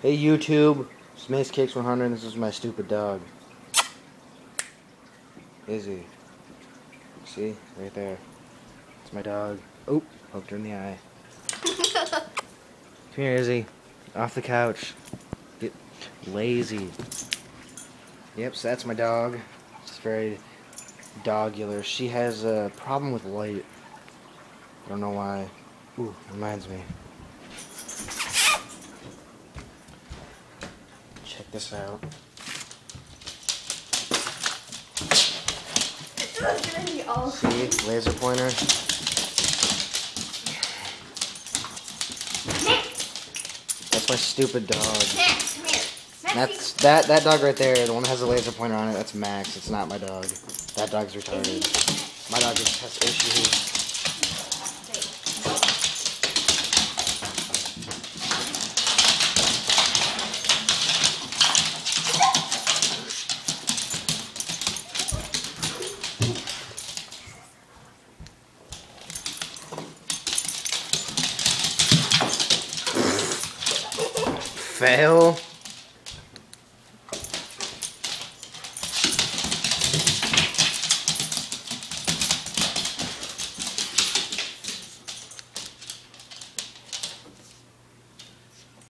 Hey YouTube, it's Mace Cakes 100 and this is my stupid dog. Izzy. See? Right there. It's my dog. Oh, poked her in the eye. Come here, Izzy. Off the couch. Get lazy. Yep, so that's my dog. It's very dogular. She has a problem with light. I don't know why. Ooh, reminds me. Check this out. See? Laser pointer. That's my stupid dog. Max, come here. That's that dog right there, the one that has a laser pointer on it, that's Max. It's not my dog. That dog's retarded. My dog just has issues. Fail.